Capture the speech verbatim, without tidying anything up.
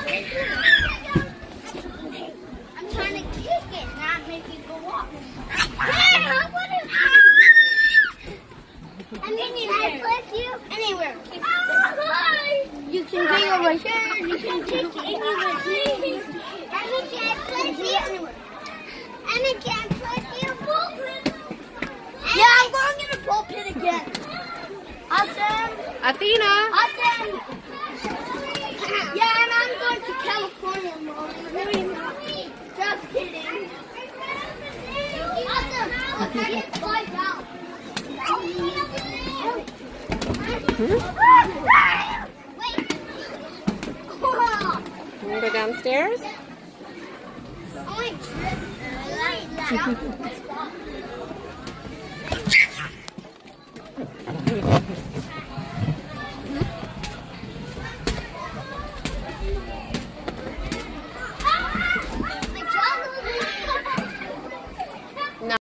I'm trying to kick it, not make it go off. I mean, can I place you anywhere? You can take over here. You can take it anywhere. I mean, can I place you anywhere? I mean, can I place you? Yeah, I'm going in the pulpit again. Awesome. Athena. Awesome. Yeah, and I'm going to California, Mom. Really not. Just kidding. Awesome. Look, I can fly down. Hmm? Wait. You want to go downstairs? Only trip. Only